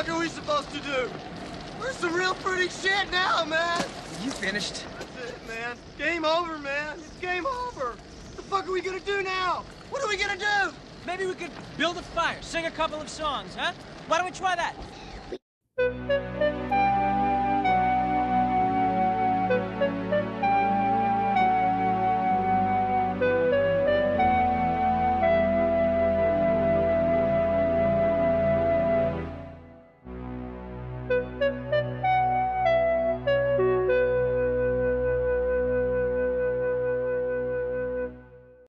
fuck are we supposed to do? We're some real pretty shit now, man. You finished? That's it, man. Game over, man. It's game over. What the fuck are we gonna do now? What are we gonna do? Maybe we could build a fire, sing a couple of songs, huh? Why don't we try that?